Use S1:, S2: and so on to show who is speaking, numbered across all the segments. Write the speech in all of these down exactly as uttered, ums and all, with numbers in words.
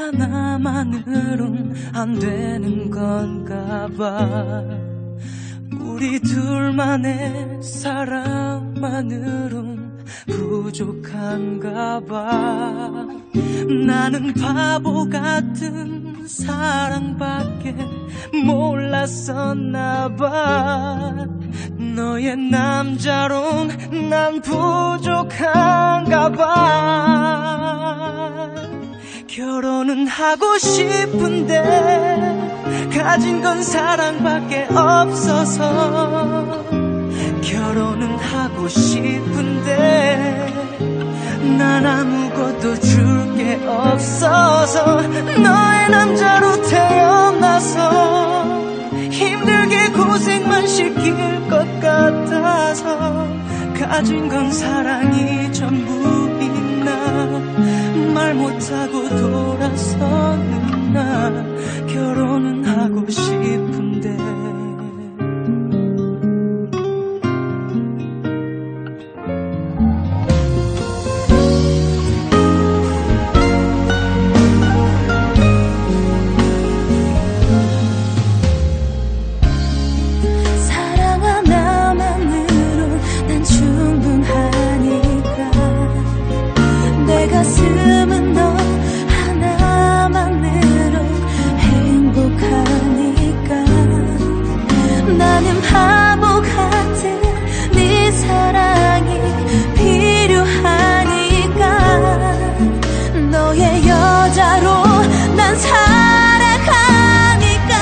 S1: 하나만으론 안 되는 건가 봐. 우리 둘만의 사랑만으론 부족한가 봐. 나는 바보 같은 사랑밖에 몰랐었나 봐. 너의 남자론 난 부족한가 봐. 결혼은 하고 싶은데 가진 건 사랑밖에 없어서. 결혼은 하고 싶은데 난 아무것도 줄 게 없어서. 너의 남자로 태어나서 힘들게 고생만 시킬 것 같아서. 가진 건 사랑이 전부인 나, 말 못하고 돌아서는 나. 결혼은 하고 싶은데
S2: 가슴은 너 하나만으로 행복하니까. 나는 바보 같은 네 사랑이 필요하니까. 너의 여자로 난 살아가니까.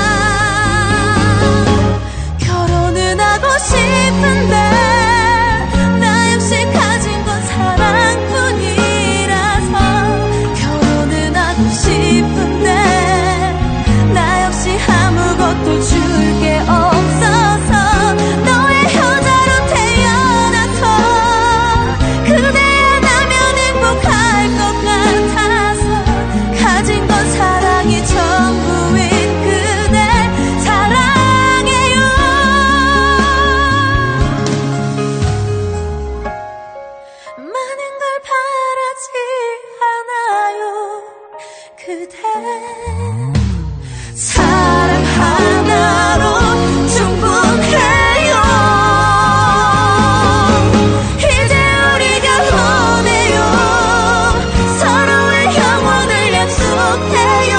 S2: 결혼은 하고 싶은데 나 역시 가진 건 사랑뿐이야. 싶은데 나 역시 아무것도 줄 게 없어서. 너의 여자로 태어나서 그대야 나면 행복할 것 같아서. 가진 건 사랑이 전부인 그댈 사랑해요. 많은 걸 바라지 않아요. 그대 사랑 하나로 충분해요. 이제 우리가 원해요. 서로의 영원을 약속해요.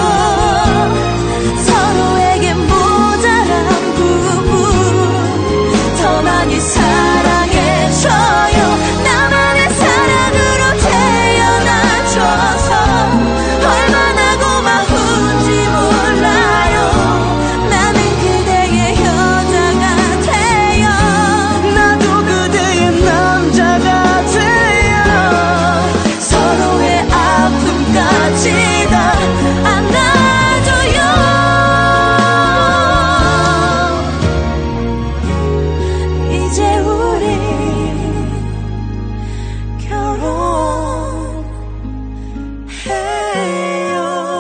S2: 서로에게 모자란 부분 더 많이 사랑해줘요. 나만의 사랑으로 태어나줘서 얼마나 고마운지 몰라요. 나는 그대의 여자가 돼요.
S1: 나도 그대의 남자가 돼요.
S2: 서로의 아픔까지 다 안아줘요. 이제 우리 결혼해요.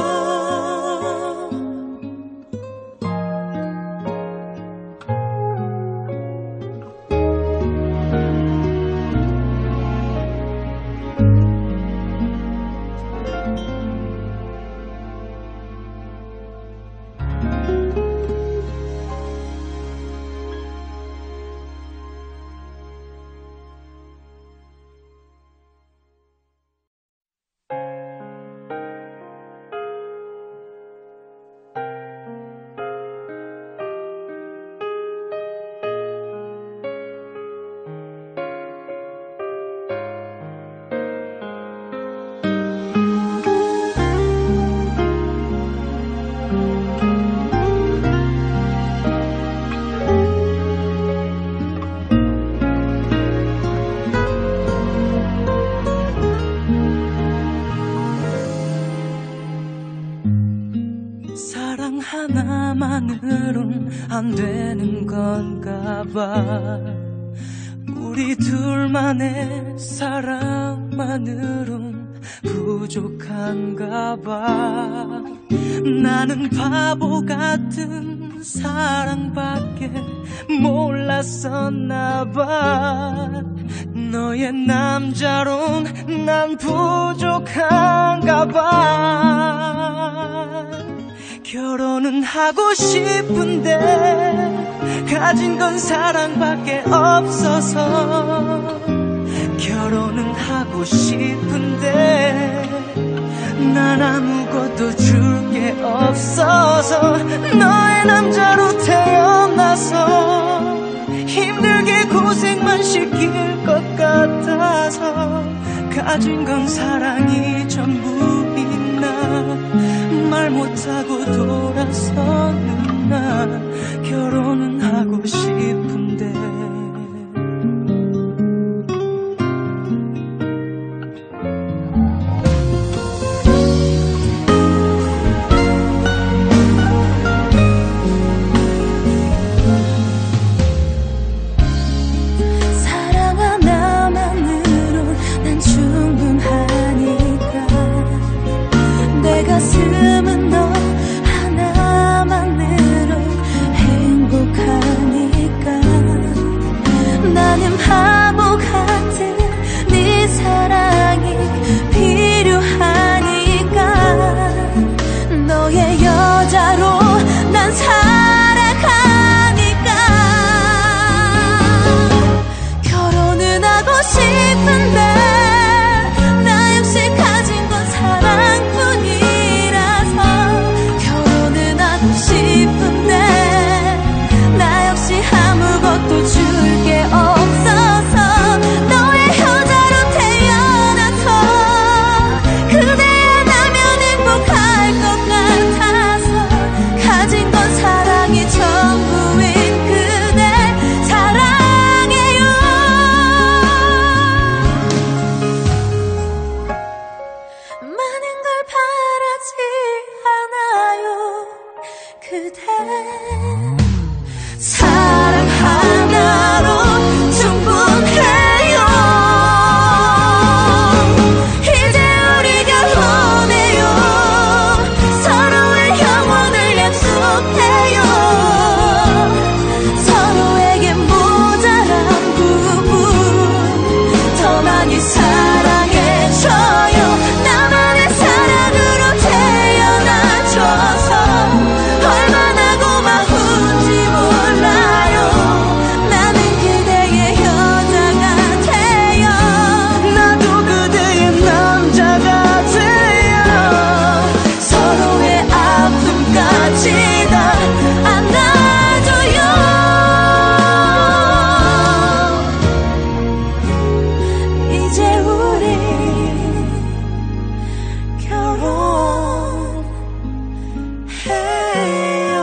S1: 사랑 하나만으론 안 되는 건가 봐. 우리 둘만의 사랑만으론 부족한가 봐. 나는 바보 같은 사랑밖에 몰랐었나 봐. 너의 너의 남자론 난 부족한가 봐. 결혼은 하고 싶은데 가진 건 사랑밖에 없어서. 결혼은 하고 싶은데 난 아무것도 줄 게 없어서. 너의 남자로 태어나서 힘들게 고생만 시킬 것 같아서. 가진 건 사랑이 전부인 나, 말 못하고 돌아서는 나. 결혼은 하고 싶은데
S2: 가슴은 너 하나만으로 행복하니까. 나는 바보 같은 네 사랑이 필요하니까. 너의 여자로 난 살아가니까. 결혼은 하고 싶은데 나 역시 가진 건 사랑뿐이야. 싶은데 나 역시 아무것도 줄 게 없어서. 너의 여자로 태어나서 그대야 나면 행복할 것 같아서. 가진 건 사랑이 전부인 그대 사랑해요. 많은 걸 바라지 않아요. 그대 사랑 하나로 충분해요. 이제 우리 결혼해요. 서로의 영원을 약속해요. 서로에게 모자란 부분 더 많이 사랑해줘요. 나만의 사랑으로 태어나줘서 얼마나 고마운지 몰라요. 나는 그대의 여자가 돼요.
S1: 나도 그대의 남자가 돼요.
S2: 서로의 아픔까지 다 안아줘요. 이제 우리 결혼해요.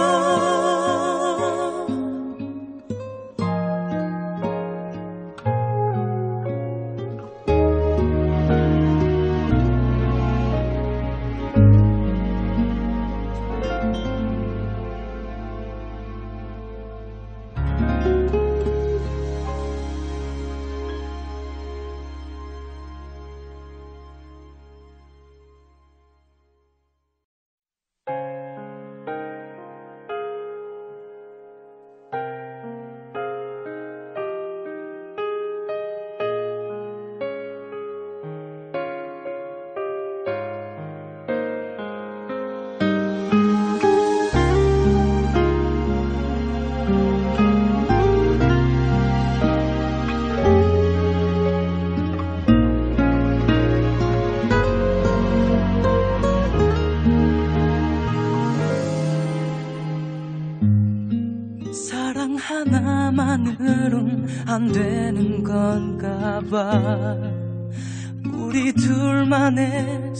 S1: 사랑 하나만으론 안 되는 건가 봐. 우리 둘만의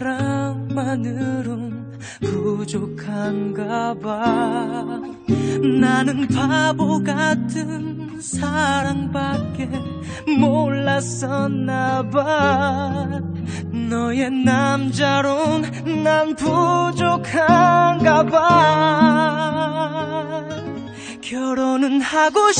S1: 사랑만으론 부족한가 봐. 나는 바보 같은 사랑밖에 몰랐었나 봐. 너의 남자론 난 부족한가 봐. 결혼은 하고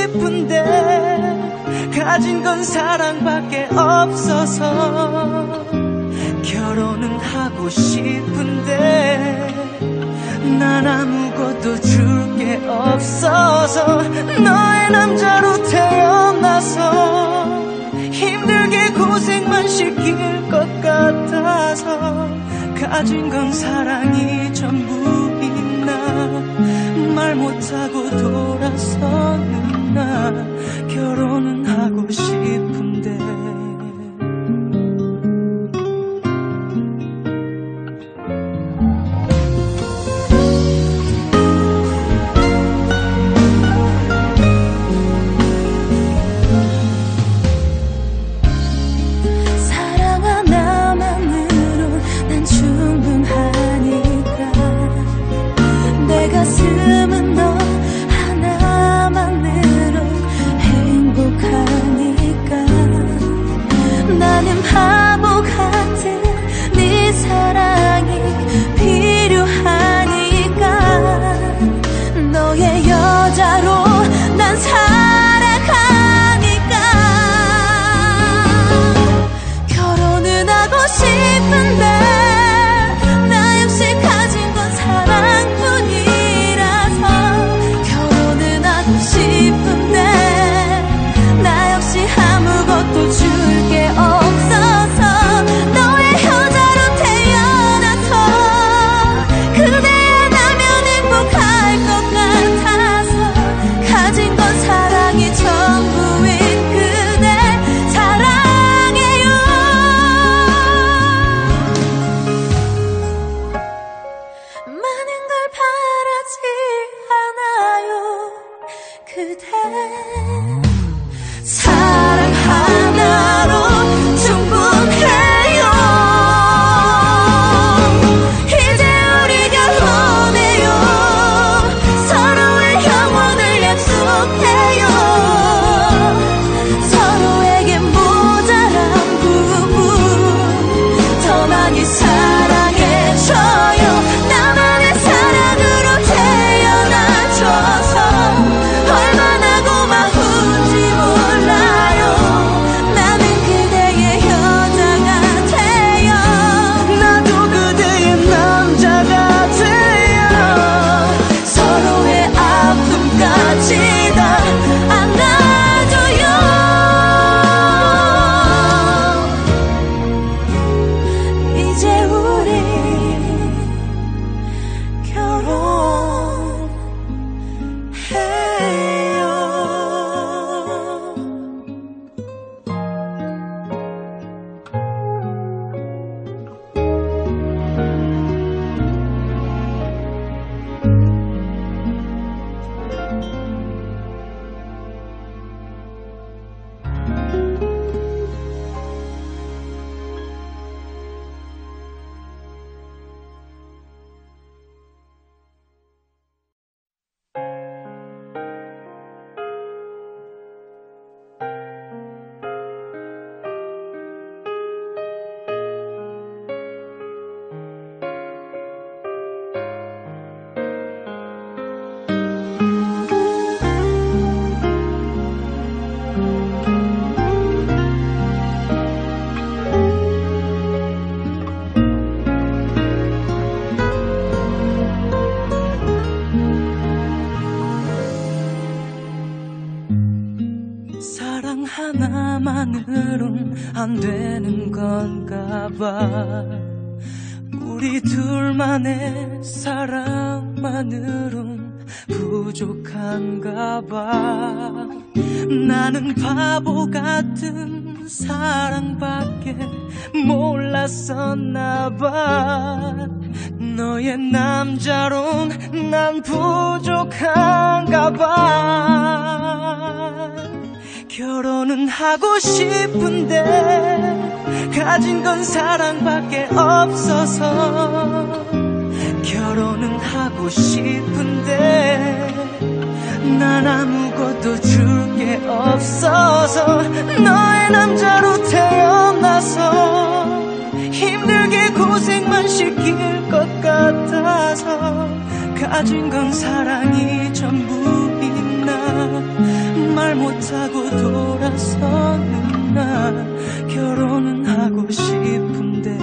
S1: 싶은데 가진 건 사랑밖에 없어서. 결혼은 하고 싶은데 난 아무것도 줄 게 없어서. 너의 남자로 태어나서 힘 시킬 것 같아서 가진 건 사랑이 전부인 나 말 못하고 돌아서는 나 결혼은 하고 싶은데
S2: 가슴은 너 하나만으로 행복하니까 나는 바보 같은 네 사랑이 필요하니까 너의 여자로 난 살아가니까 결혼은 하고 싶은데 나 역시 가진 건 사랑뿐이야 싶은데 나 역시 아무것도 줄 게 없어서 너의 여자로 태어나서 그대야 나면 행복할 것 같아서 가진 건 사랑이 전부인 그대 사랑해요. 많은 걸 바라지 않아요. 그대 사랑 하나로 충분해요. 이제 우리 결혼해요. 서로의 영원을 약속해요. 서로에게 모자란 부분 더 많이 사랑해줘요. 나만의 사랑으로 태어나줘서 얼마나 고마운지 몰라요. 나는 그대의 여자가 돼요.
S1: 나도 그대의 남자가 돼요.
S2: 서로의 아픔까지 다 안아줘요. 이제 우리 결혼해요.
S1: 사랑 하나만으론 안 되는 건가 봐. 우리 둘만의 사랑만으론 부족한가 봐. 나는 바보 같은 사랑밖에 몰랐었나 봐. 너의 남자론 난 부족한가 봐. 결혼은 하고 싶은데 가진 건 사랑밖에 없어서 결혼은 하고 싶은데 난 아무것도 줄 게 없어서 너의 남자로 태어나서 힘들게 고생만 시킬 것 같아서 가진 건 사랑이 전부인 나 말 못하고 돌아서는 나 결혼은 하고 싶은데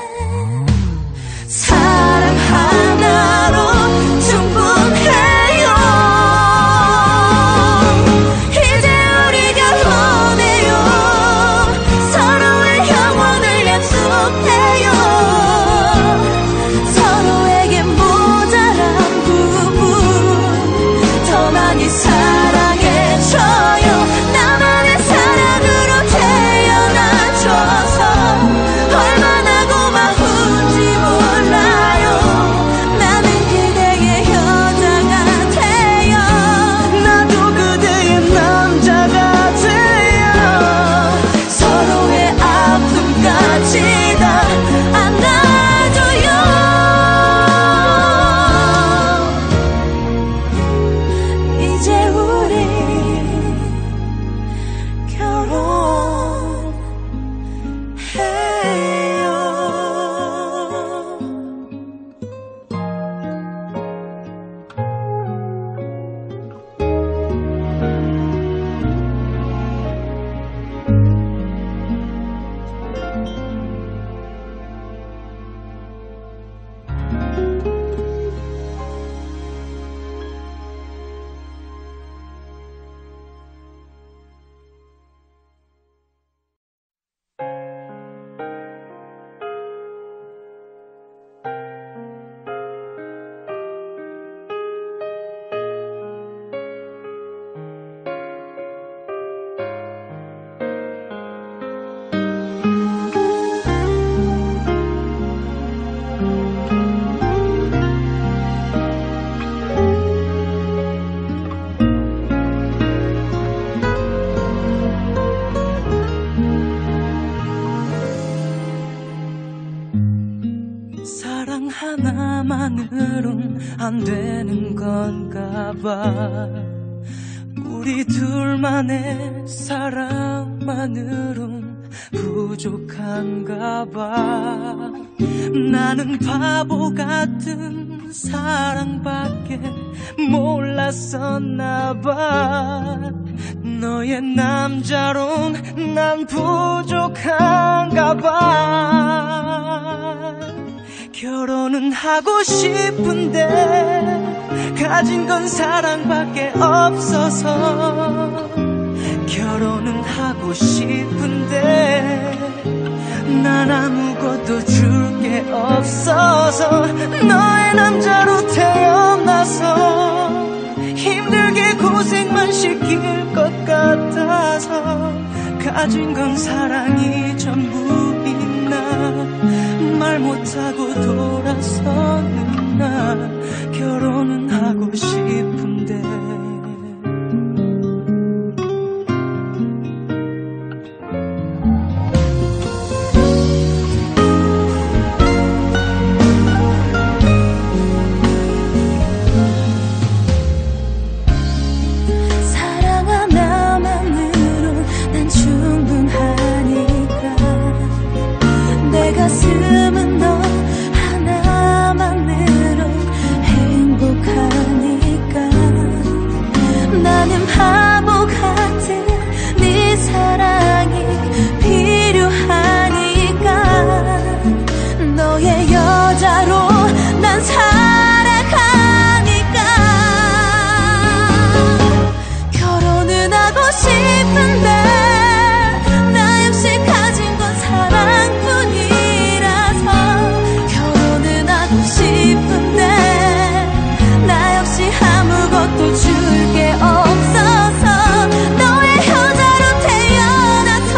S2: 사랑 하나로 충분해요. 이제 우리 결혼해요. 서로의 영원을 약속해요. 서로에게 모자란 부분 더 많이 사랑해줘요. 나만의 사랑으로 태어나줘서 얼마나 고마운지 몰라요. 나는 그대의 여자가 돼요.
S1: 나도 그대의 남자가 돼요.
S2: 서로의 아픔까지 다 안아줘요. 이제 우리 결혼해요.
S1: 사랑 하나만으론 안 되는 건가 봐. 우리 둘만의 사랑만으론 부족한가 봐. 나는 바보 같은 사랑밖에 몰랐었나 봐. 너의 남자론 난 부족한가 봐. 결혼은 하고 싶은데 가진 건 사랑밖에 없어서. 결혼은 하고 싶은데 난 아무것도 줄 게 없어서. 너의 남자로 태어나서 힘들게 고생만 시킬 것 같아서. 가진 건 사랑이 전부인 나, 말 못하고 돌아서는 나. 결혼은 하고 싶은데
S2: 사랑 하나만으로 난 충분하니까. 내 가슴은 너 하나만으로 행복하니까. 나는 바보 같은 네 사랑이 필요하니까. 너의 여자로 난 살아가니까. 결혼은 하고 싶은데 나 역시 가진 건 사랑뿐이라서. 결혼은 하고 싶은데 나 역시 아무것도 줄 게 없어서. 너의 여자로 태어나서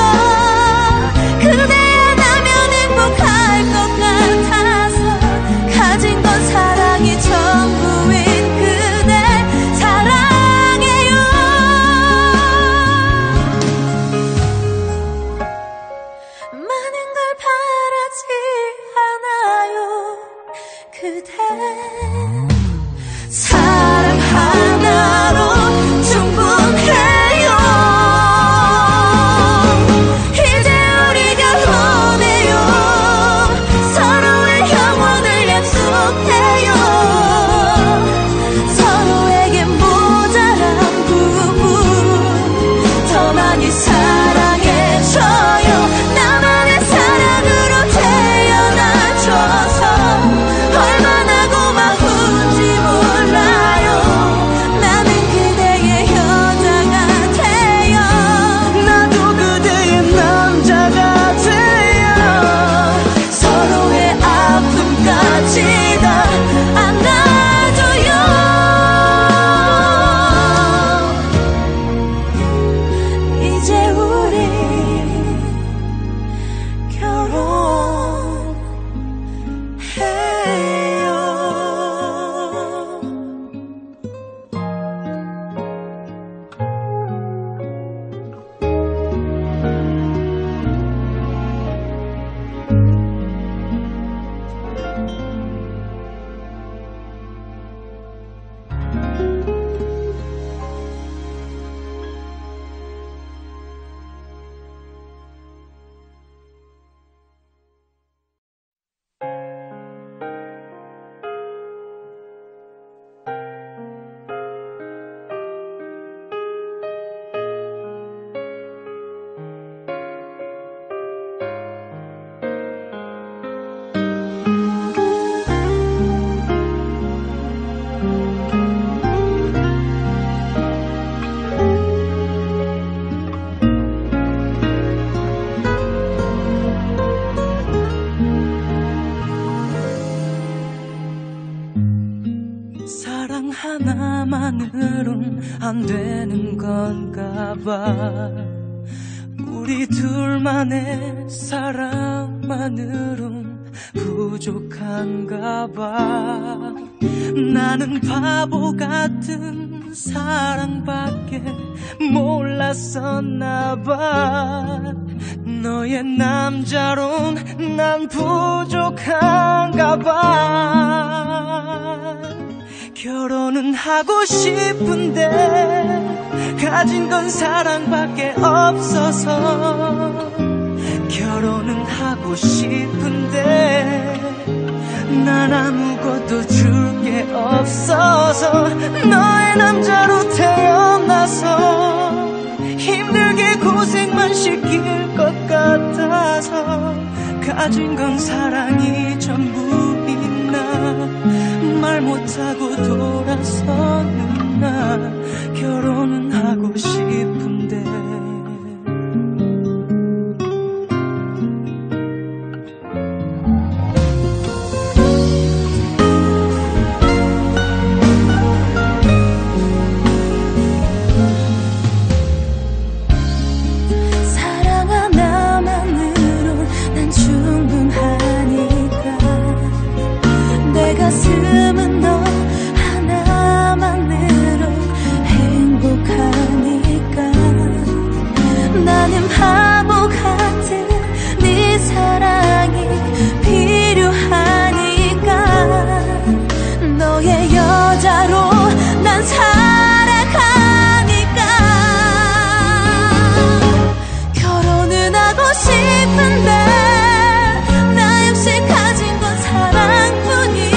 S2: 그대야 나면 행복할 것 같아서. 가진 건 사랑이 전부인 그댈 사랑해요. 많은 걸 바라지 않아요. 그대 사랑 하나로 충분해요. 이제 우리 결혼해요. 서로의 영원을 약속해요. 서로에게 모자란 부분 더 많이 사랑해줘요. 나만의 사랑으로 태어나
S1: 하나만으론 안 되는 건가 봐. 우리 둘만의 사랑만으론 부족한가 봐. 나는 바보 같은 사랑밖에 몰랐었나 봐. 너의 남자론 난 부족한가 봐. 결혼은 하고 싶은데 가진 건 사랑밖에 없어서. 결혼은 하고 싶은데 난 아무것도 줄 게 없어서. 너의 남자로 태어나서 힘들게 고생만 시킬 것 같아서. 가진 건 사랑이 전부인 나, 말 못하고 돌아서는 나. 결혼은 하고 싶은데
S2: 가슴은 너 하나만으로 행복하니까. 나는 바보 같은 네 사랑이 필요하니까. 너의 여자로 난 살아가니까. 결혼은 하고 싶은데 나 역시 가진 건 사랑뿐이야.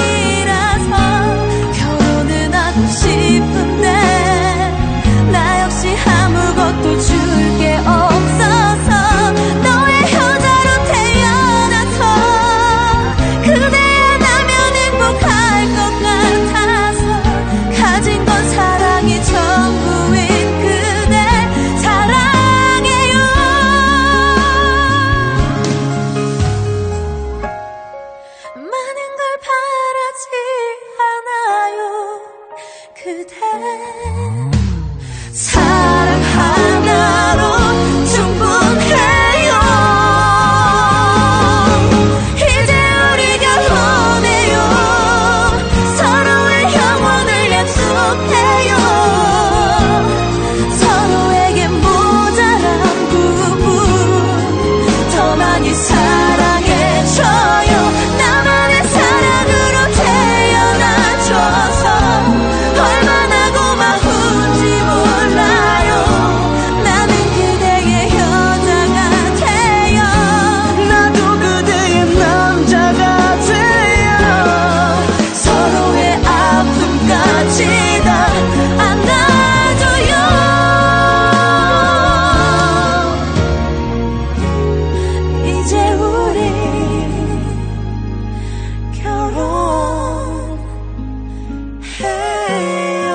S2: 싶은데 나 역시 아무것도 줄 게 없어서. 너의 여자로 태어나서 그대야 나면 행복할 것 같아서. 가진 건 사랑이 전부인 그대 사랑해요. 많은 걸 바라지 않아요. 그대 사랑 하나로 충분해요. 이제 우리 결혼해요. 서로의 영원을 약속해요. 서로에게 모자란 부분 더 많이 사랑해줘요. 나만의 사랑으로 태어나줘서 얼마나 고마운지 몰라요. 나는 그대의 여자가 돼요.
S1: 나도 그대의 남자가 돼요.
S2: 서로의 아픔까지 다 안아줘요. 이제 우리 결혼해요.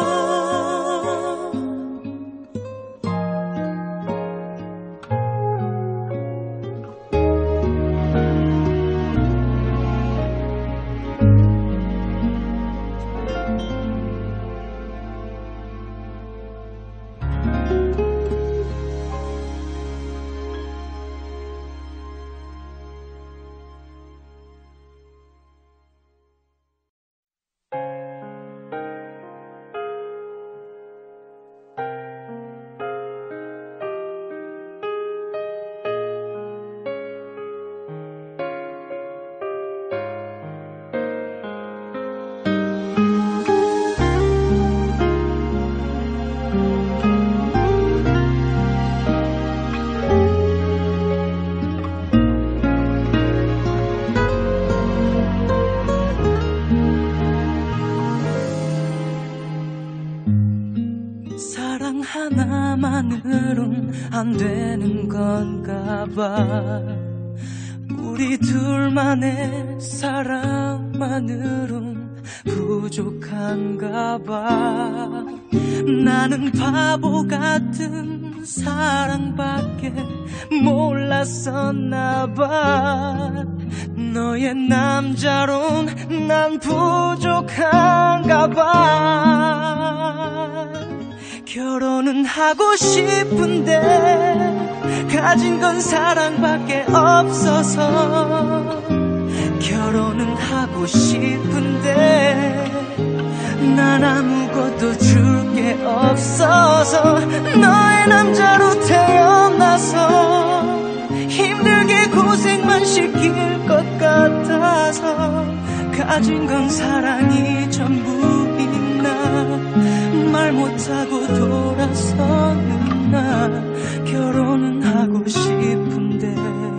S1: 사랑 하나만으론 안 되는 건가 봐. 우리 둘만의 사랑만으론 부족한가 봐. 나는 바보 같은 사랑밖에 몰랐었나 봐. 너의 남자론 난 부족한가 봐. 결혼은 하고 싶은데 가진 건 사랑밖에 없어서. 결혼은 하고 싶은데 난 아무것도 줄 게 없어서. 너의 남자로 태어나서 힘들게 고생만 시킬 것 같아서. 가진 건 사랑이 전부인 나, 말 못하고 돌아서는 나. 결혼은 하고 싶은데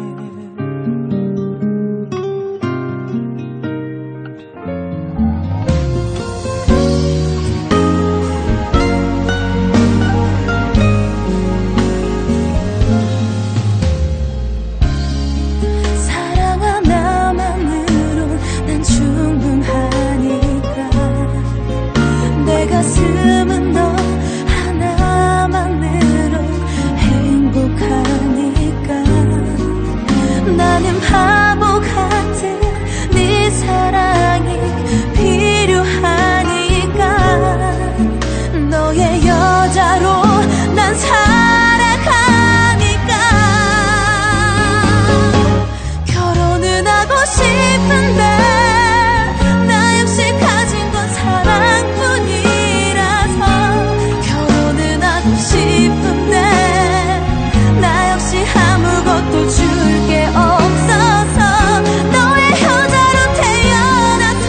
S2: 가슴은 너 하나만으로 행복하니까. 나는 바보 같은 네 사랑이 필요하니까. 너의 여자로 난 살아가니까. 결혼은 하고 싶은데 나 역시 가진 건 사랑뿐이야. 싶은데 나 역시 아무것도 줄 게 없어서. 너의 여자로 태어나서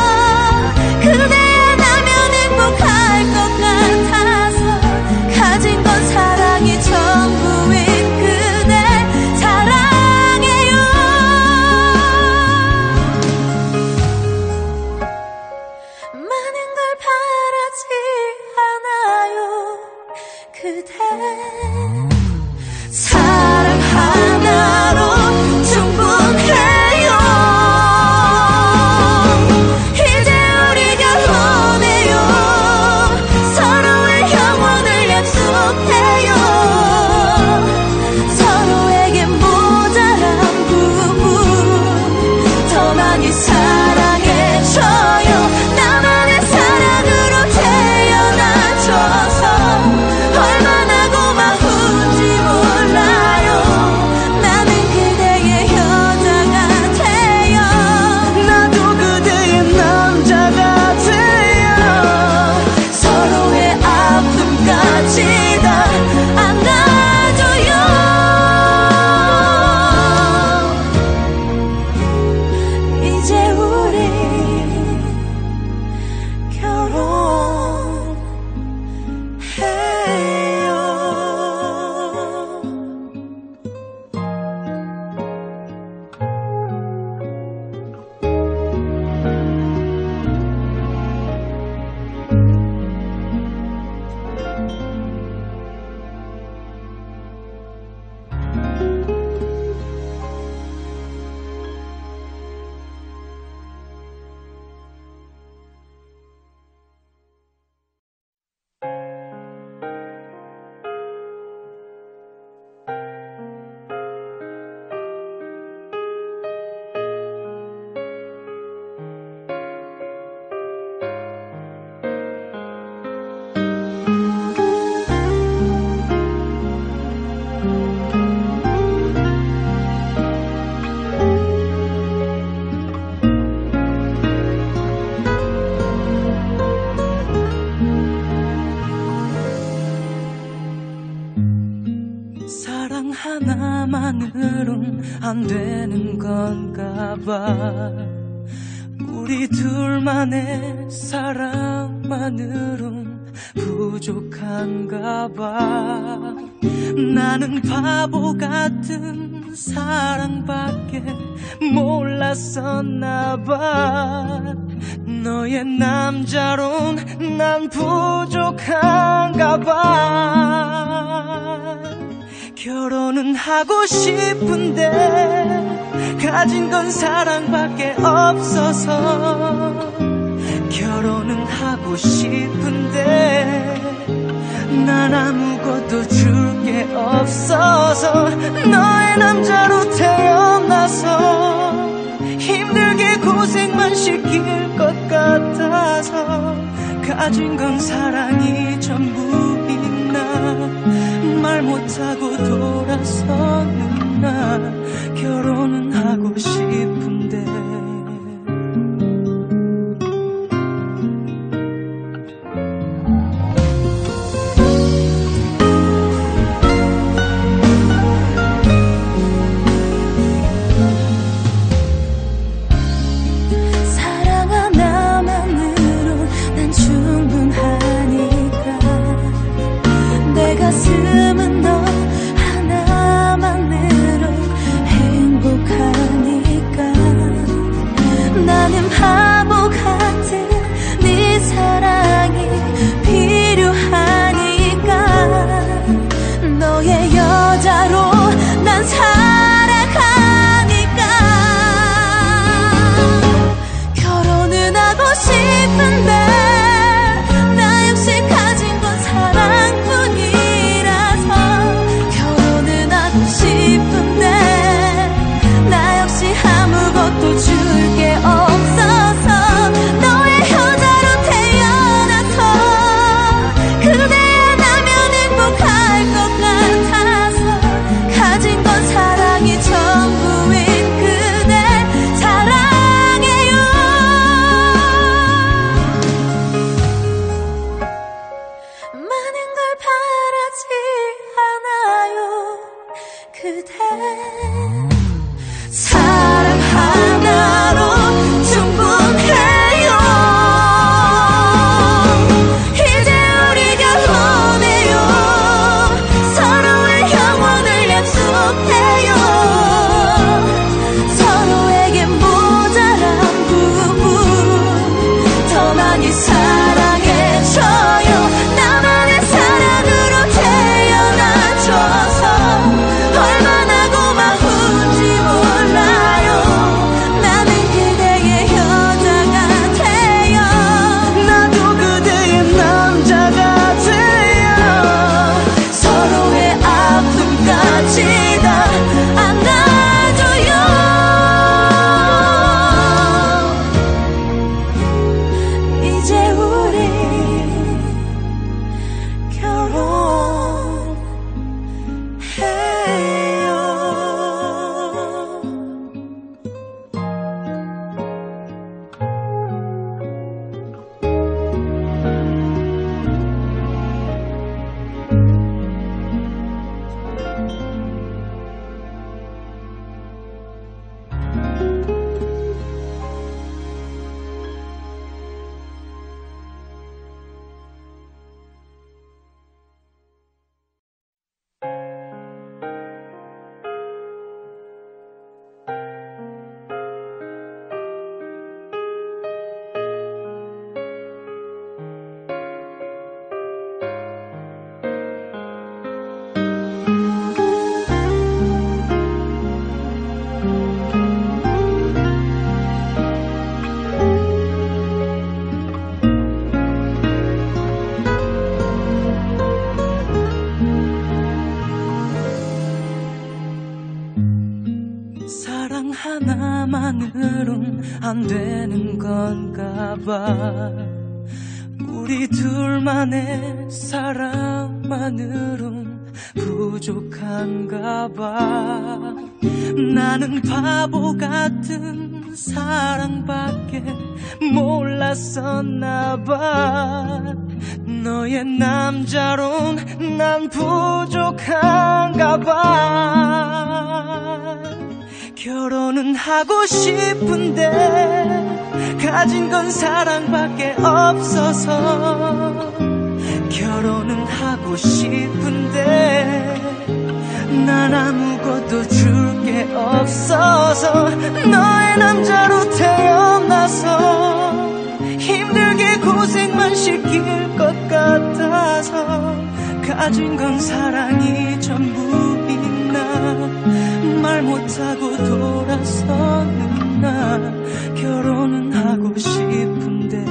S2: 그대야 나면 행복할 것 같아서. 가진 건 사랑이 전부인 그대 사랑해요. 많은 걸 바라지 않아요. 그대 사랑 하나로 충분해요. 이제 우리 결혼해요. 서로의 영원을 약속해요. 서로에게 모자란 부분 더 많이 사랑해줘요. 나만의 사랑으로 태어나줘서 얼마나 고마운지 몰라요. 나는 그대의 여자가 돼요.
S1: 나도 그대의 남자가 돼요.
S2: 서로의 아픔까지 다 안아줘요. 이제 우리 결혼해요.
S1: 사랑 하나만으론 안 되는 건가 봐. 우리 둘만의 사랑만으론 부족한가 봐. 나는 바보 같은 사랑밖에 몰랐었나 봐. 너의 남자론 난 부족한가 봐. 결혼은 하고 싶은데 가진 건 사랑밖에 없어서. 결혼은 하고 싶은데 난 아무것도 줄 게 없어서. 너의 남자로 태어나서 고생만 시킬 것 같아서 가진 건 사랑이 전부인 나 말 못하고 돌아서는 나 결혼은 하고 싶은데
S2: 가슴은 너 하나만으로 행복하니까 나는 바보 같은 네 사랑이 필요하니까 너의 여자로 난 살아가니까 결혼은 하고 싶은데 나 역시 가진 건 사랑뿐이야 싶은데 나 역시 아무것도 줄 게 없어서 너의 여자로 태어나서 그대야 나면 행복할 것 같아서 가진 건 사랑이 전부인 그대 사랑해요. 많은 걸 바라지 않아요. 그대 사랑 하나로 충분해요. 이제 우리 결혼해요. 서로의 영혼을 약속해요. 서로에게 모자란 부분 더 많이 사랑해줘요. 나만의 사랑으로 태어나줘서 얼마나 고마운지 몰라요. 나는 그대의 여자가 돼요.
S1: 나도 그대의 남자가 돼요.
S2: 서로의 아픔까지 다 안아줘요. 이제 우리 결혼해요.
S1: 사랑 하나만으론 안 되는 건가 봐. 우리 둘만의 사랑만으론 부족한가 봐. 나는 바보 같은 사랑밖에 몰랐었나 봐. 너의 남자론 난 부족한가 봐. 결혼은 하고 싶은데 가진 건 사랑밖에 없어서 결혼은 하고 싶은데 난 아무것도 줄 게 없어서 너의 남자로 태어나서 힘들게 고생만 시킬 것 같아서 가진 건 사랑이 전부인 나 말 못하고 돌아서는 나 결혼은 하고 싶은데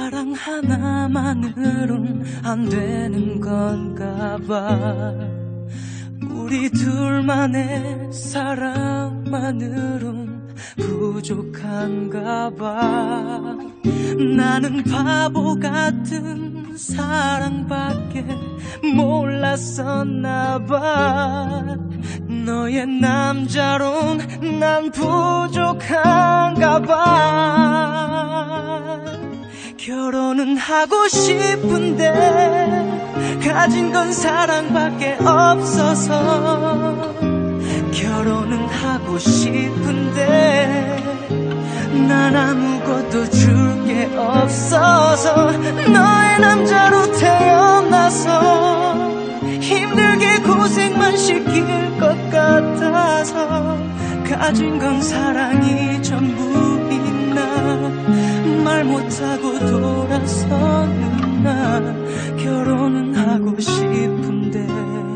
S1: 사랑 하나만으론 안 되는 건가 봐. 우리 둘만의 사랑만으론 부족한가 봐. 나는 바보 같은 사랑밖에 몰랐었나 봐. 너의 남자론 난 부족한가 봐. 결혼은 하고 싶은데 가진 건 사랑밖에 없어서. 결혼은 하고 싶은데 난 아무것도 줄 게 없어서. 너의 남자로 태어나서 힘들게 고생만 시킬 것 같아서. 가진 건 사랑이 전부인 나, 말 못하고 돌아서는 나. 결혼은 하고 싶은데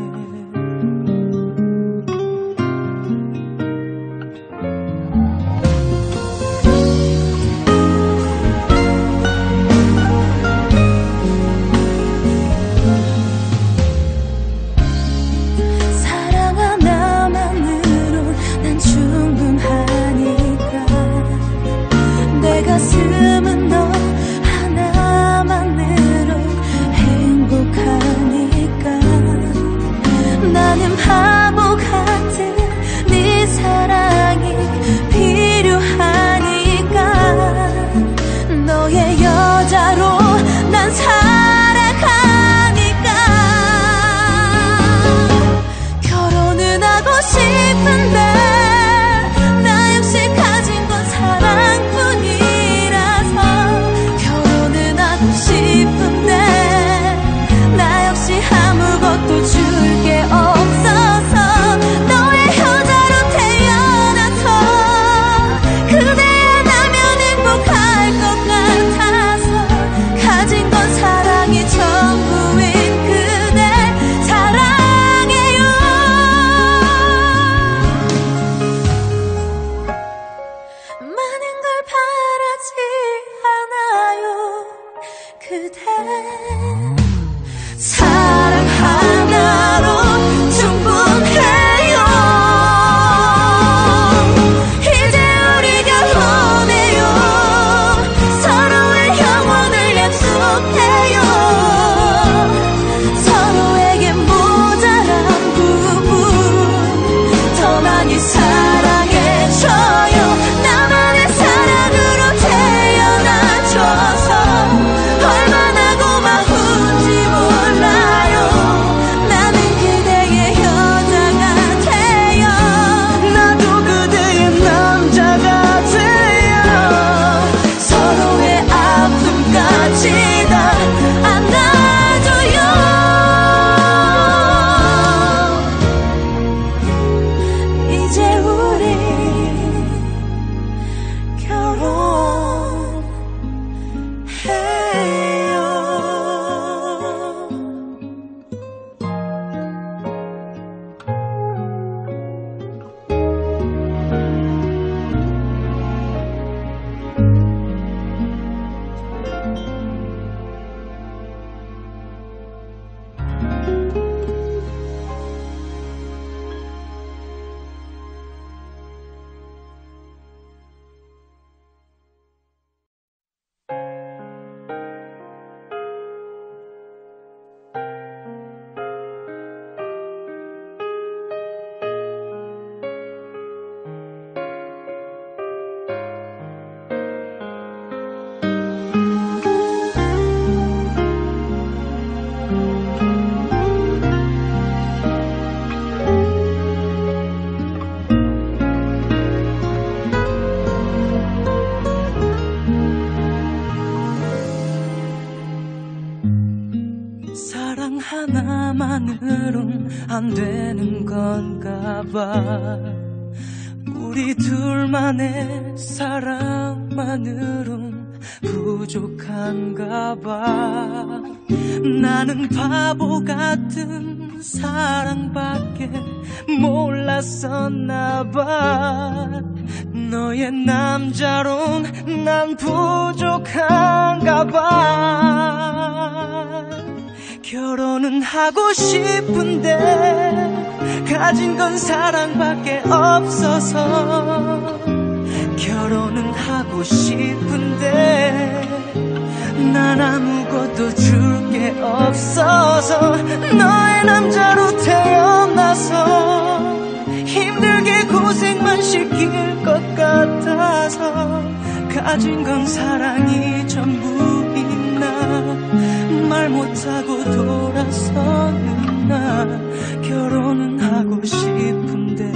S2: 가슴은 너 하나만으로 행복하니까. 나는 바보 같은 네 사랑이 필요하니까. 너의 여자로 난 살아가니까. 결혼은 하고 싶은데 나 역시 가진 건 사랑뿐이야. 싶은데 나 역시 아무것도 줄 게 없어서. 너의 여자로 태어나서 그대야 나면 행복할 것 같아서. 가진 건 사랑이 전부인 그대 사랑해요. 많은 걸 바라지 않아요. 그대 사랑 하나로 충분해요. 이제 우리 결혼해요. 서로의 영혼을 약속해요. 서로에게 모자란 부분 더 많이 사랑해줘요. 나만의 사랑으로 태어나줘서 얼마나 고마운지 몰라요. 나는 그대의 여자가 돼요.
S1: 나도 그대의 남자가 돼요.
S2: 서로의 아픔까지 다 안아줘요. 이제 우리 결혼해요.
S1: 사랑 하나만으론 안 되는 건가 봐. 우리 둘만의 사랑만으론 부족한가 봐. 나는 바보 같은 사랑밖에 몰랐었나 봐. 너의 남자론 난 부족한가 봐. 결혼은 하고 싶은데 가진 건 사랑밖에 없어서 결혼은 하고 싶은데 난 아무것도 줄 게 없어서 너의 남자로 태어나서 힘들게 고생만 시킬 것 같아서 가진 건 사랑이 전부인 나 말 못하고 돌아서는 나 결혼은 하고 싶은데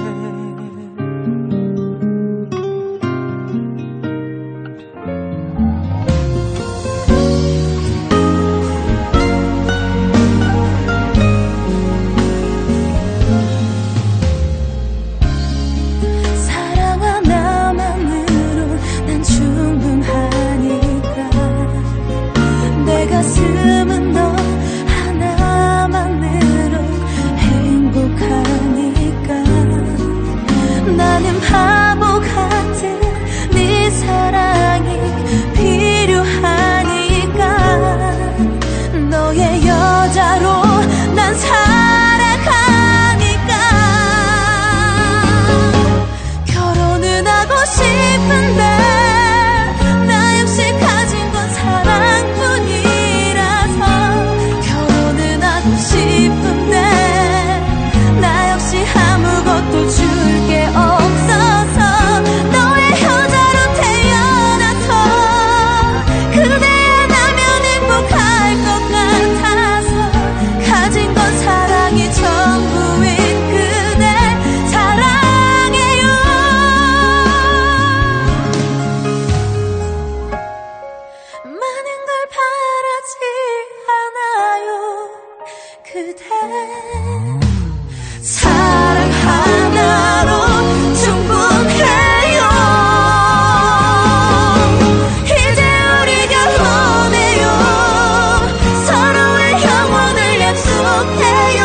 S2: 가슴은 너 하나만으로 행복하니까 나는 바보 같은 네 사랑이 필요하니까 너의 여자로 난 살아가니까 결혼은 하고 싶은데 나 역시 가진 건 사랑뿐이야 싶은데 나 역시 아무것도 줄 게 없어서 너의 여자로 태어나서 그대라면 행복할 것 같아서 가진 건 사랑이 전부인 그대 사랑해요. 많은 걸 바라지 않아요. 그대 사랑 하나로 충분해요. 이제 우리 결혼해요. 서로의 영혼을 약속해요.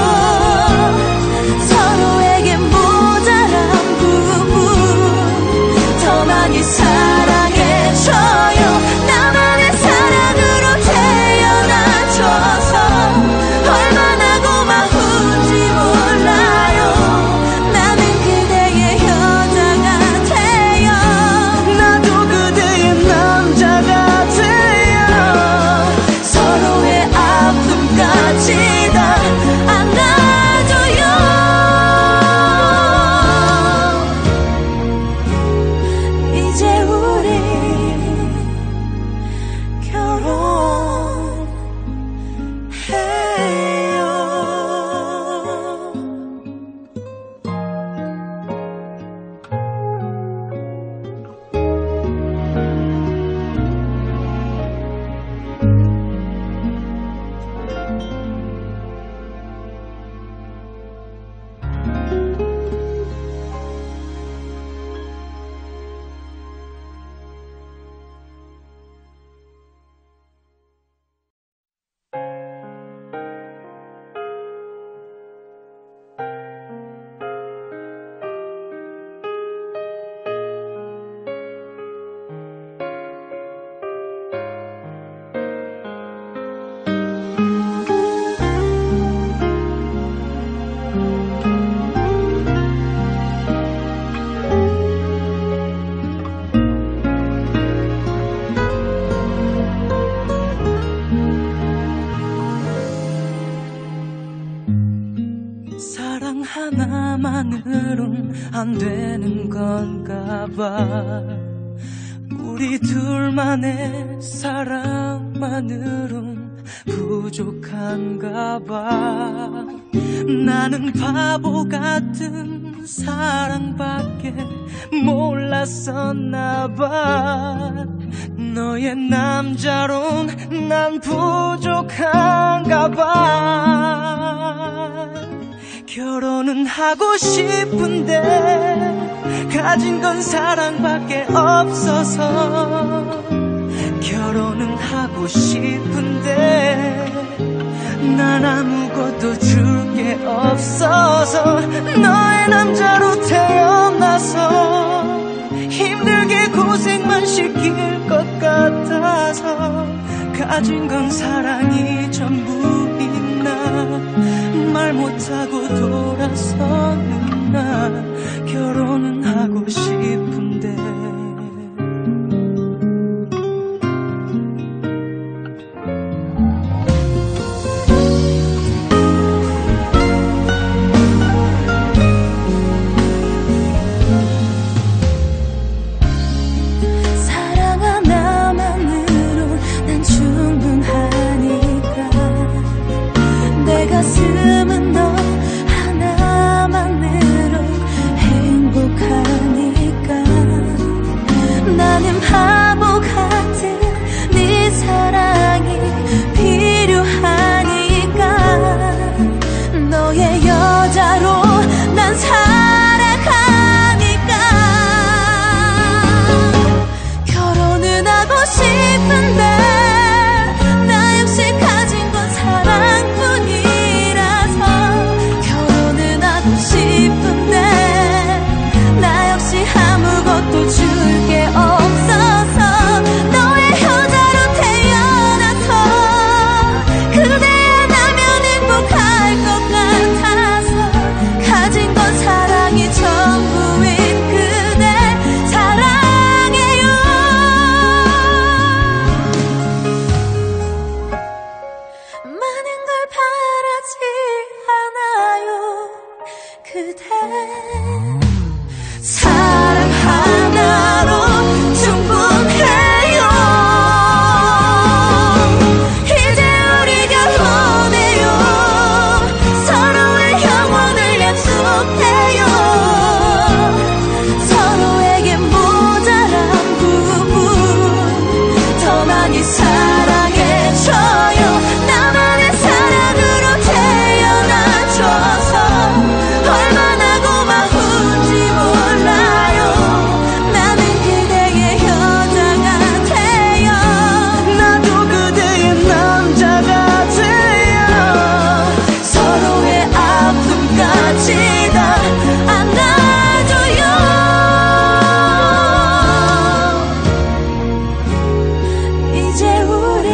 S2: 서로에게 모자란 부분 더 많이 사랑해줘요. 나만의 사랑으로 태어나줘서 얼마나 고마운지 몰라요. 나는 그대의 여자가 돼요.
S1: 나도 그대의 남자가 돼요.
S2: 서로의 아픔까지 다 안아줘요. 이제 우리 결혼해요.
S1: 사랑 하나만으론 안 되는 건가 봐. 우리 둘만의 사랑만으론 부족한가 봐. 나는 바보 같은 사랑밖에 몰랐었나 봐. 너의 남자론 난 부족한가 봐. 결혼은 하고 싶은데 가진 건 사랑밖에 없어서 결혼은 하고 싶은데 난 아무것도 줄 게 없어서 너의 남자로 태어나서 힘들게 고생만 시킬 것 같아서 가진 건 사랑이 전부인 말 못하고 돌아서는 나 결혼은 하고 싶은데
S2: 가슴은 너 하나만으로 행복하니까 나는 바보 같은 네 사랑이 필요하니까 너의 여자로 난 살아가니까 결혼은 하고 싶은데 나 역시 가진 건 사랑뿐이야 싶은데 나 역시 아무것도 줄 게 없어서 너의 여자로 태어나서 그대야 나면 행복할 것 같아서 가진 건 사랑이 전부인 그대 사랑해요. 많은 걸 바라지 않아요. 그대 사랑 하나로 충분해요. 이제 우리 결혼해요. 서로의 영원을 약속해요. 서로에게 모자란 부분 더 많이 사랑해줘요. 나만의 사랑으로 태어나줘서 얼마나 고마운지 몰라요. 나는 그대의 여자가 돼요.
S1: 나도 그대의 남자가 돼요.
S2: 서로의 아픔까지 다 안아줘요. 이제 우리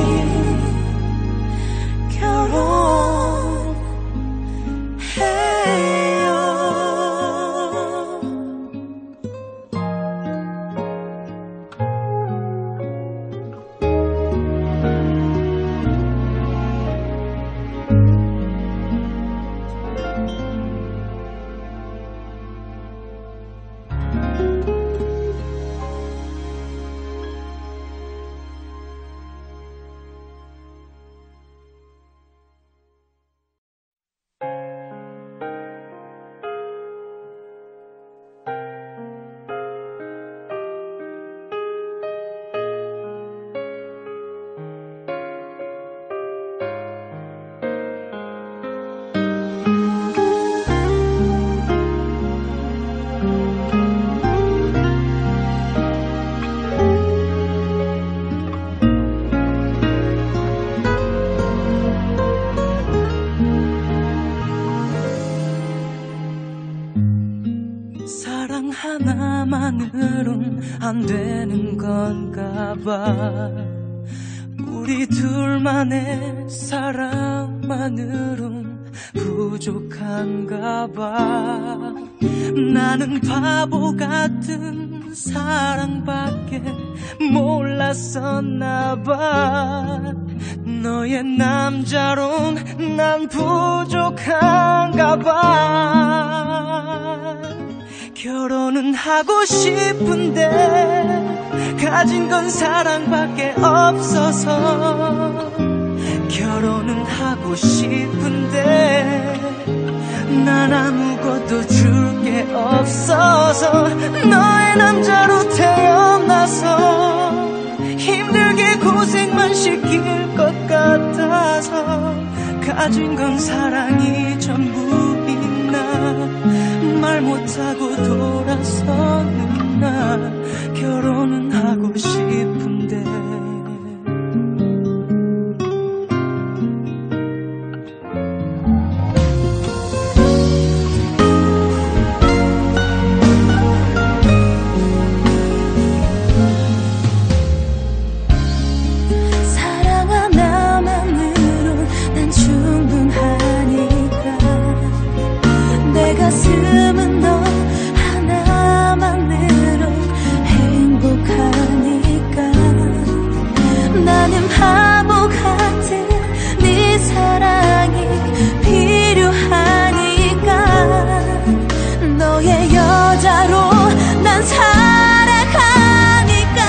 S2: 결혼해요.
S1: 사랑 하나만으론 안 되는 건가 봐. 우리 둘만의 사랑만으론 부족한가 봐. 나는 바보 같은 사랑밖에 몰랐었나 봐. 너의 남자론 난 부족한가 봐. 결혼은 하고 싶은데 가진 건 사랑밖에 없어서 결혼은 하고 싶은데 난 아무것도 줄 게 없어서 너의 남자로 태어나서 힘들게 고생만 시킬 것 같아서 가진 건 사랑이 전부인 나 말 못하고 돌아서는 나 결혼은 하고 싶은데
S2: 사랑 하나만으로 난 충분하니까 바보 같은 네 사랑이 필요하니까 너의 여자로 난 살아가니까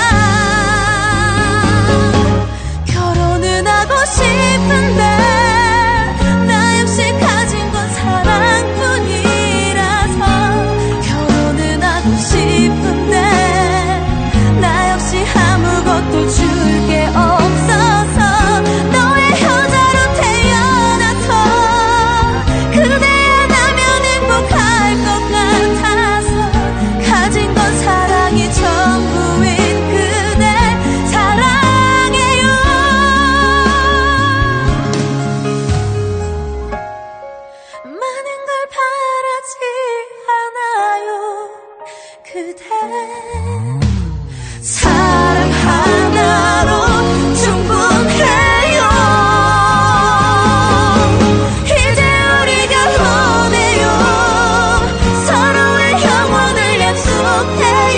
S2: 결혼은 하고 싶은데 나 역시 가진 건 사랑뿐이라서 결혼은 하고 싶은데 나 역시 아무것도 줄 게 없어서 너의 여자로 태어나서 그대야 나면 행복할 것 같아서 가진 건 사랑이 전부인 그대 사랑해요. 많은 걸 바라지 않아요. 그대 사랑 하나로 충분해요. 이제 우리 결혼해요. 서로의 영원을 약속해요.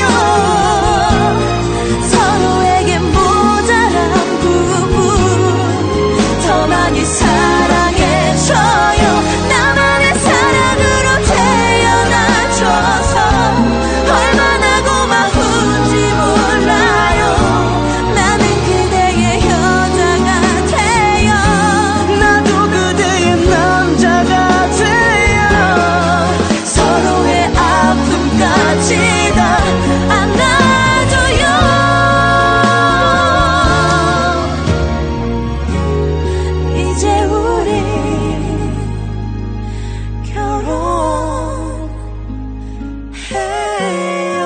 S2: 서로에게 모자란 부분 더 많이 사랑해줘요. 나만의 사랑으로 태어나줘서 얼마나 고마운지 몰라요. 나는 그대의 여자가 돼요.
S1: 나도 그대의 남자가 돼요.
S2: 서로의 아픔까지 다 안아줘요. 이제 우리 결혼해요.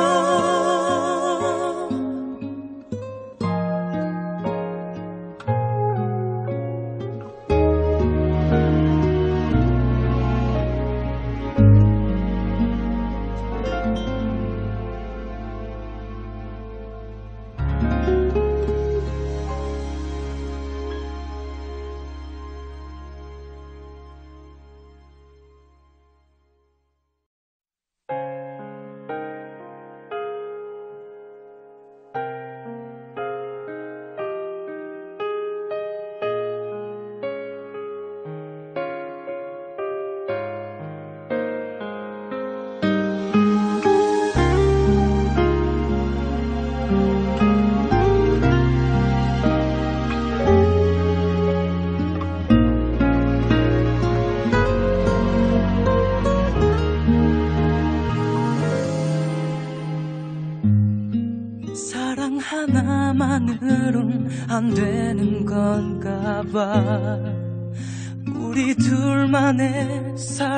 S1: 사랑 하나만으론 안 되는 건가 봐. 우리 둘만의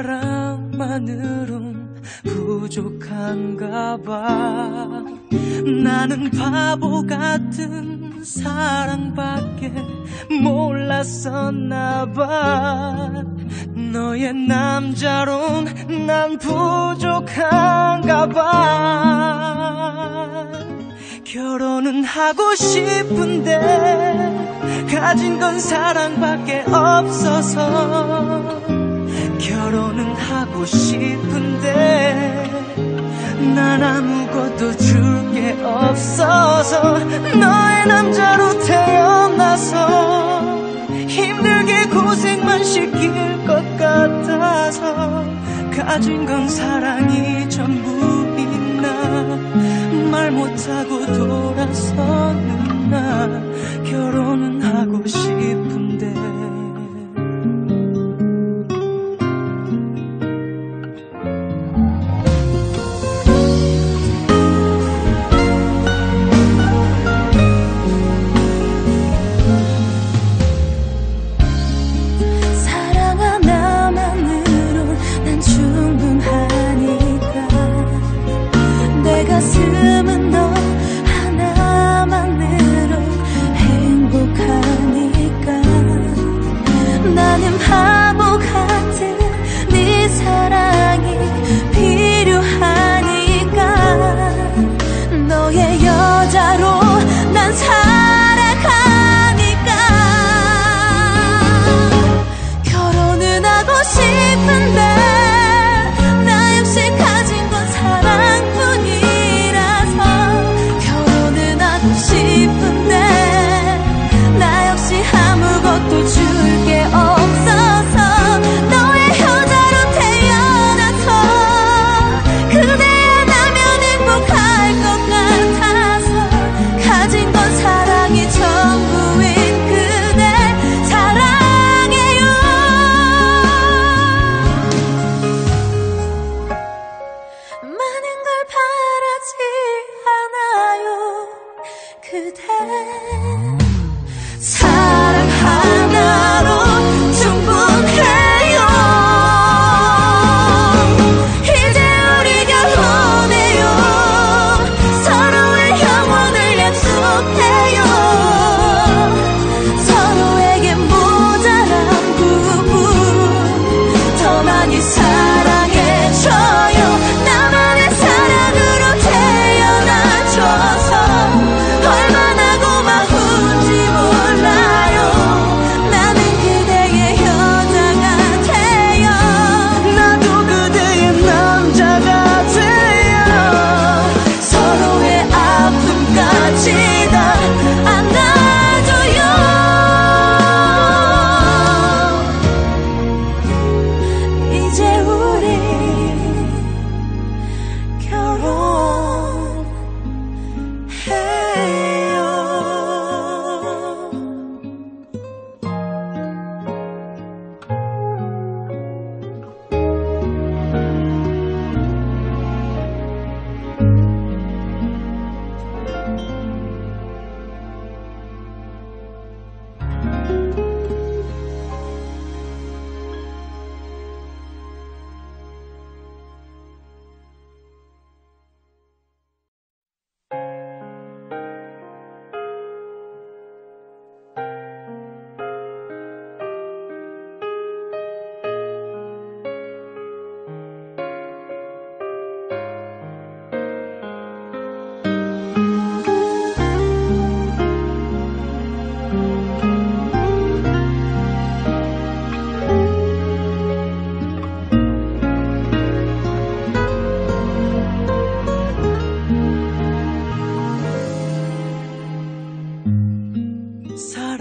S1: 사랑만으론 부족한가 봐. 나는 바보 같은 사랑밖에 몰랐었나 봐. 너의 남자론 난 부족한가 봐. 결혼은 하고 싶은데 가진 건 사랑밖에 없어서 결혼은 하고 싶은데 난 아무것도 줄 게 없어서 너의 남자로 태어나서 힘들게 고생만 시킬 것 같아서 가진 건 사랑이 전부인 나 말 못하고 돌아서는 나 결혼은 하고 싶은데
S2: 가슴은 너 하나만으로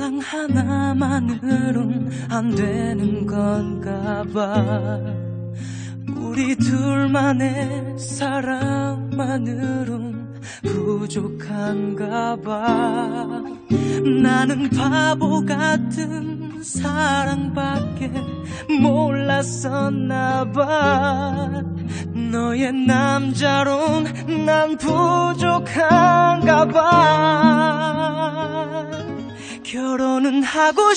S1: 사랑 하나만으론 안 되는 건가 봐. 우리 둘만의 사랑만으론 부족한가 봐. 나는 바보 같은 사랑밖에 몰랐었나 봐. 너의 남자론 난 부족한가 봐. 결혼은 하고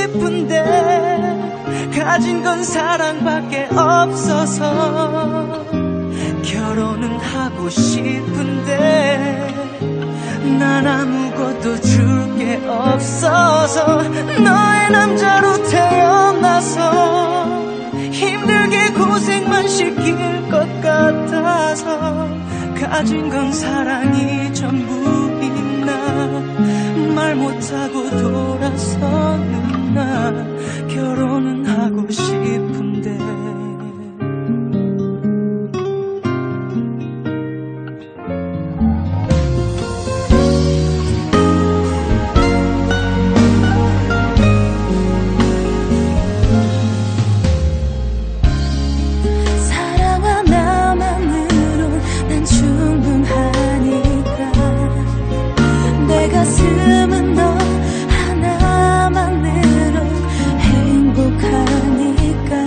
S1: 싶은데 가진 건 사랑밖에 없어서. 결혼은 하고 싶은데 난 아무것도 줄 게 없어서. 너의 남자로 태어나서 힘들게 고생만 시킬 것 같아서. 가진 건 사랑이 전부인 나, 말 못하고 돌아서는 나. 결혼은 하고 싶은데
S2: 가슴은 너 하나만으로 행복하니까.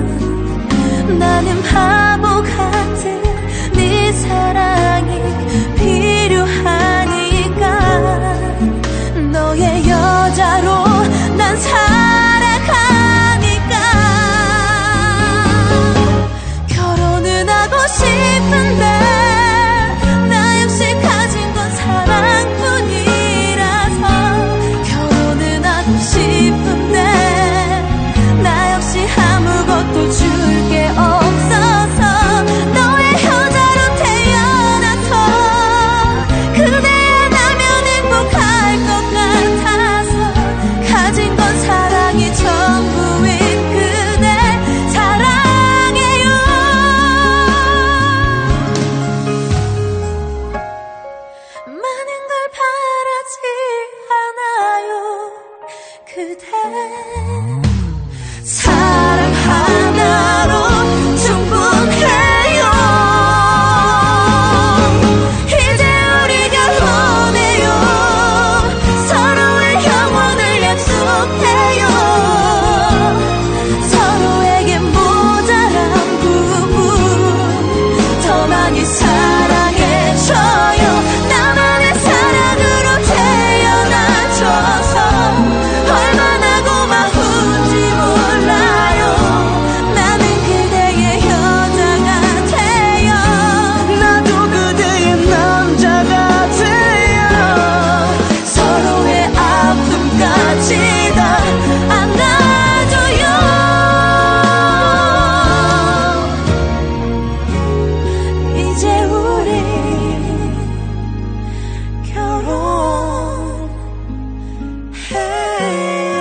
S2: 나는 바보 같은 네 사랑이 필요하니까. 너의 여자로 난 살아가니까. 결혼은 하고 싶은데 나 역시 가진 건 사랑뿐이야. 싶은데 나 역시 아무것도 줄 게 없어서. 너의 여자로 태어나서 그대야 나면 행복할 것 같아서. 가진 건 사랑이 전부인 그대 사랑해요. 많은 걸 바라지 않아요. 그대 사랑 하나로 충분해요. 이제 우리 결혼해요. 서로의 영원을 약속해요. 서로에게 모자란 부분 더 많이 사랑해줘요. 나만의 사랑으로 태어나줘서 얼마나 고마운지 몰라요. 나는 그대의 여자가 돼요.
S1: 나도 그대의 남자가 돼요.
S2: 서로의 아픔까지 다 안아줘요. 이제 우리 결혼해요.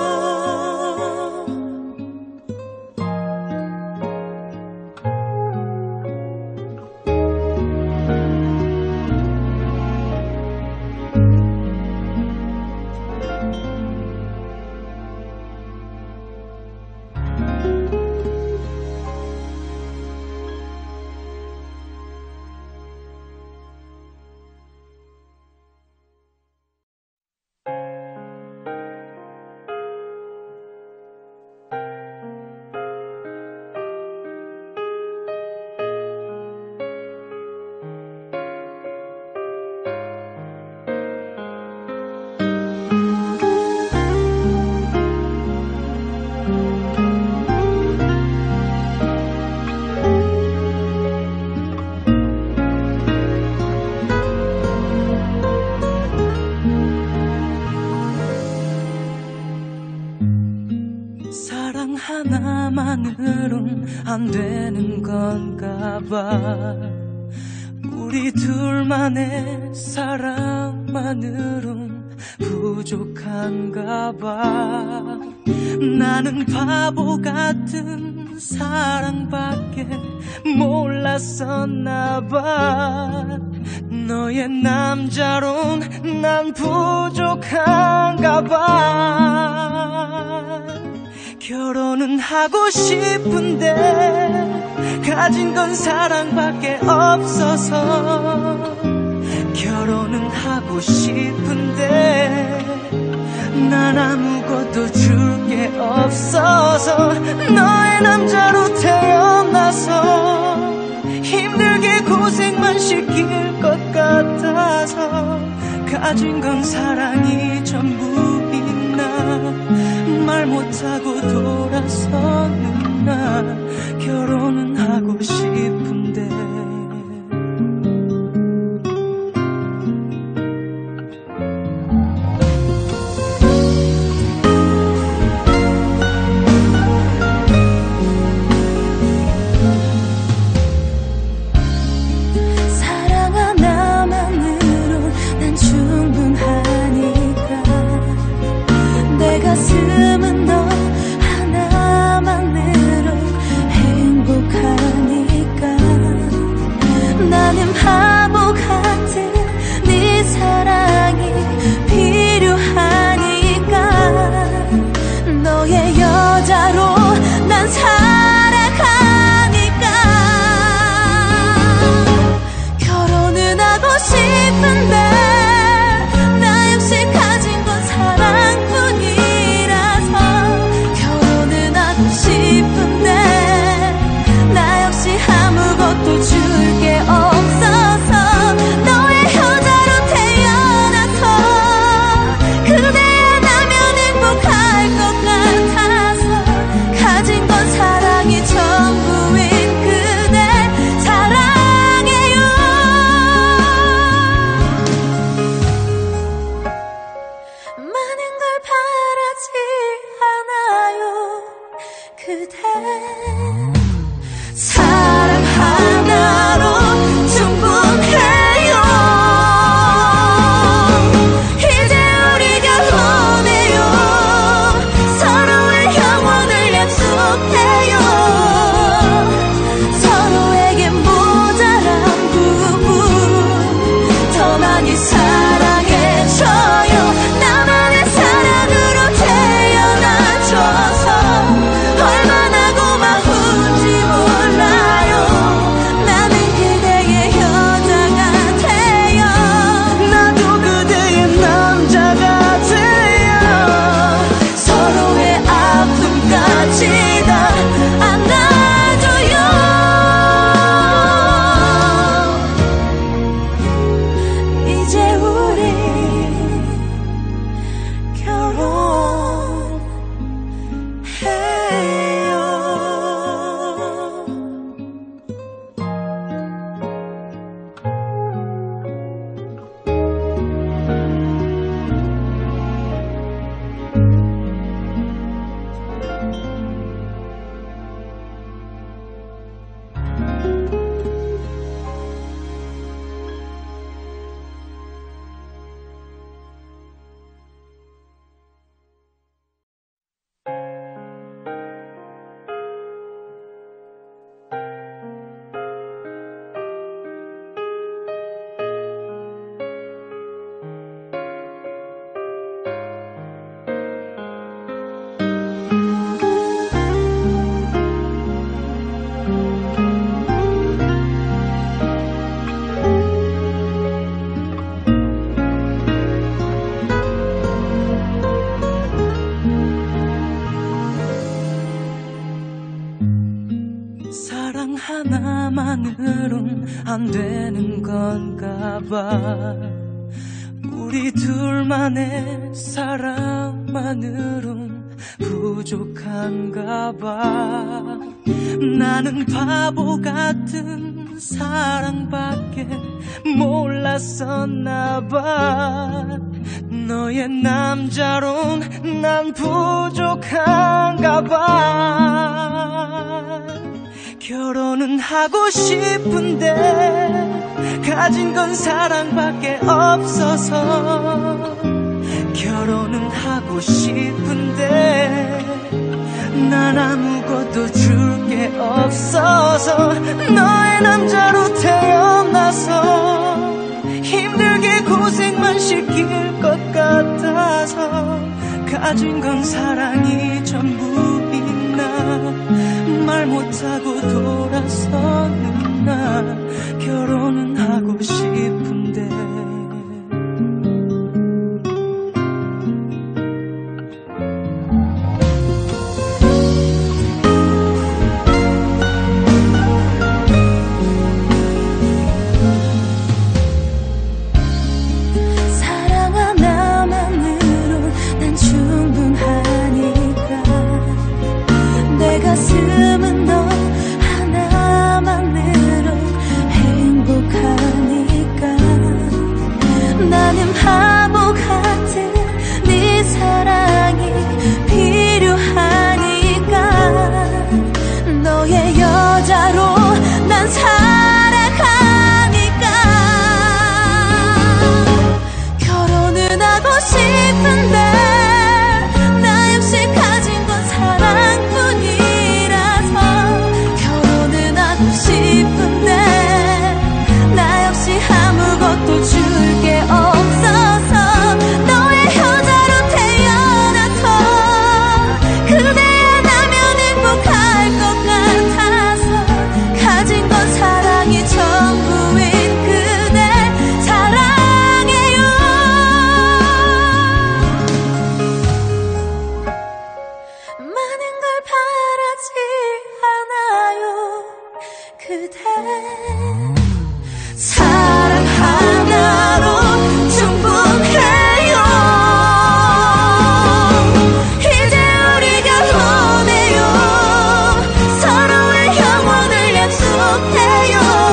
S1: 사랑 하나만으론 안 되는 건가 봐. 우리 둘만의 사랑만으론 부족한가 봐. 나는 바보 같은 사랑밖에 몰랐었나 봐. 너의 남자론 난 부족한가 봐. 결혼은 하고 싶은데 가진 건 사랑밖에 없어서. 결혼은 하고 싶은데 난 아무것도 줄 게 없어서. 너의 남자로 태어나서 힘들게 고생만 시킬 것 같아서. 가진 건 사랑이 전부인 나, 말 못하고 돌아서는 나. 결혼은 하고 싶은데
S2: 가슴은 너 하나만으로 행복하니까. 나는 바보 같은 네 사랑이 필요하니까. 너의 여자로 난 살아가니까. 결혼은 하고 싶은데 나 역시 가진 건 사랑뿐이야. 싶은데 나 역시 아무것도 줄 게 없어서. 너의 여자로 태어나서 그대야 나면 행복할 것 같아서. 가진 건 사랑이 전부인 그대 사랑해요. 많은 걸 바라지 않아요. 그대 사랑 하나로 충분해요. 이제 우리 결혼해요. 서로의 영원을 약속해요. 서로에게 모자란 부분 더 많이 사랑해줘요. 나만의 사랑으로 태어나줘서 얼마나 고마운지 몰라요. 나는 그대의 여자가 돼요.
S1: 나도 그대의 남자가 돼요.
S2: 서로의 아픔까지 다 안아줘요. 이제 우리 결혼해요.
S1: 사랑 하나만으론 안 되는 건가 봐. 우리 둘만의 사랑만으론 부족한가 봐. 나는 바보 같은 사랑밖에 몰랐었나 봐. 너의 남자론 난 부족한가 봐. 결혼은 하고 싶은데 가진 건 사랑밖에 없어서. 결혼은 하고 싶은데 난 아무것도 줄 게 없어서. 너의 남자로 태어나서 고생만 시킬 것 같아서 가진 건 사랑이 전부인 나 말 못하고 돌아서는 나 결혼은 하고 싶은데
S2: 가슴은 너 하나만으로 행복하니까 나는 바보 같은 네 사랑이 필요하니까 너의 여자로 난 살아가니까 결혼은 하고 싶은데 나 역시 가진 건 사랑뿐이야 싶은데 나 역시 아무것도 줄 게 없어서 너의 여자로 태어나서 그대야 나면 행복할 것 같아서 가진 건 사랑이 전부인 그대 사랑해요. 많은 걸 바라지 않아요. 그대 사랑 하나로 충분해요. 이제 우리 결혼해요. 서로의 영원을 약속해요.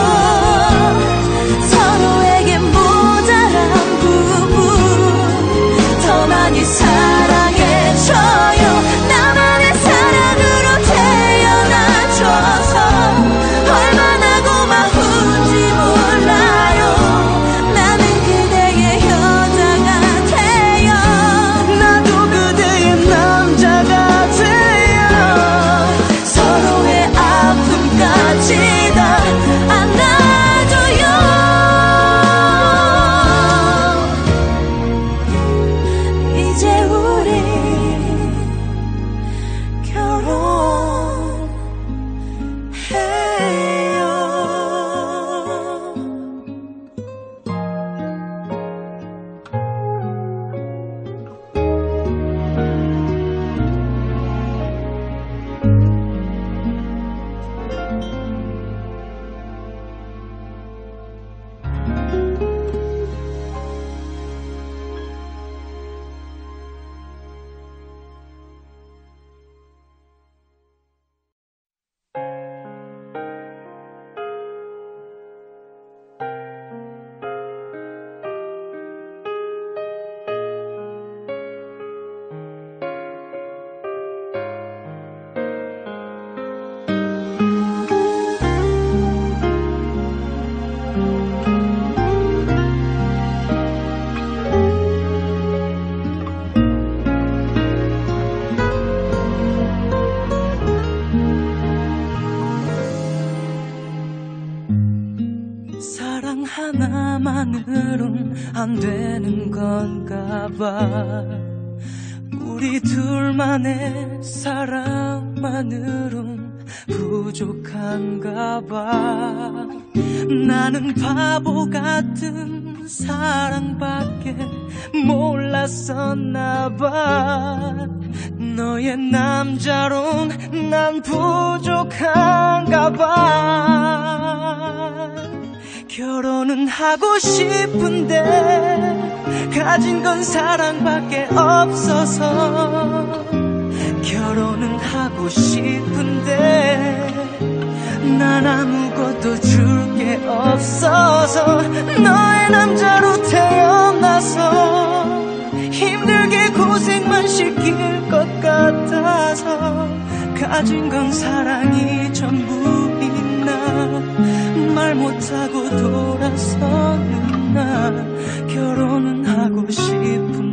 S2: 서로에게 모자란 부분 더 많이 사랑해줘요. 나만의 사랑으로 태어나줘서 얼마나 고마운지 몰라요. 나는 그대의 여자가 돼요.
S1: 나도 그대의 남자가 돼요.
S2: 서로의 아픔까지 다 안아줘요. 이제 우리 결혼해요.
S1: 사랑 하나만으론 안 되는 건가 봐. 우리 둘만의 사랑만으론 부족한가 봐. 나는 바보 같은 사랑밖에 몰랐었나 봐. 너의 남자론 난 부족한가 봐. 결혼은 하고 싶은데 가진 건 사랑밖에 없어서 결혼은 하고 싶은데 난 아무것도 줄 게 없어서 너의 남자로 태어나서 힘들게 고생만 시킬 것 같아서 가진 건 사랑이 전부인 나 말 못하고 돌아서는 나 결혼은 하고 싶은